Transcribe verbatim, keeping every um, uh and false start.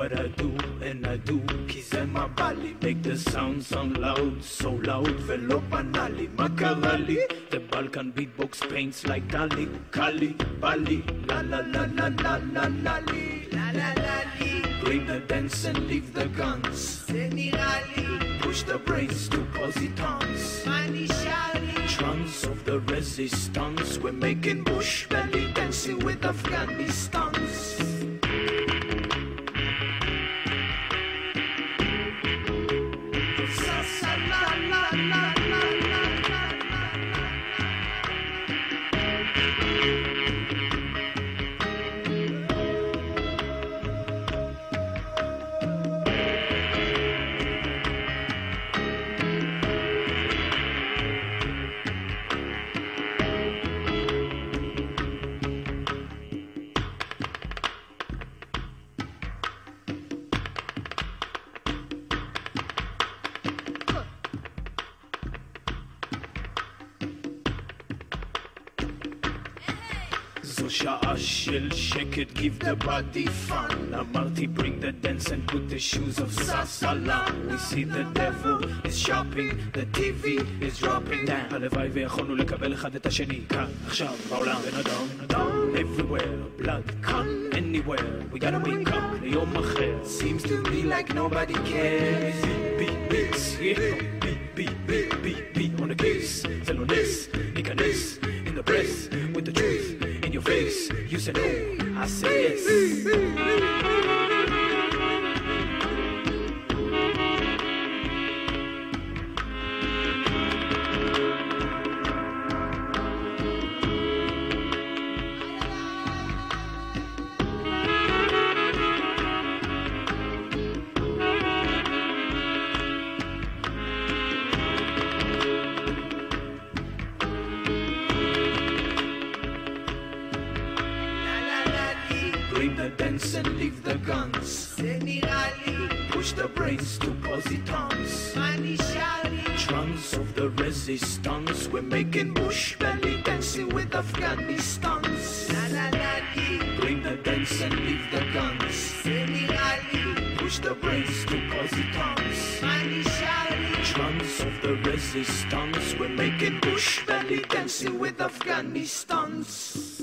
what I do, and I do, כי זה מה בא לי. Make the sound sound loud, so loud, ולא בנאלי. מה קרה לי? The Balkan Beat Box paints like Dali, Kali, Bali, la la la la la la la li, la la la li. Bring the dance and leave the guns. זה נראה לי. Push the brains to positons. מה נשאר לי? Trance of the resistance. We're making bush belly dancing with Afghanistans. זו שעה של שקט, give the body fun. אמרתי bring the dance and put the shoes of ססלם. We see the devil is shopping, the T V is dropping down. הלוואי ויכולנו לקבל אחד את השני כאן, עכשיו, בעולם. בן אדם, אדם, everywhere, blood, come anywhere. We gotta wake up ליום אחר. Seems to be like nobody cares. beat, beat, beats, yeah. beat, beat, beat, beat, beat on the case. זה לא נס, ניכנס in the press with the truth in your face. You said no, I say yes. Bring the dance and leave the guns. זה נראה לי. Push the brains to positons. מה נשאר לי? Trance of the resistance. We're making bush belly dancing with Afghanistans. La la la li. Bring the dance and leave the guns. זה נראה לי. Push the brains to positons. מה נשאר לי? Trance of the resistance. We're making bush belly dancing with Afghanistans.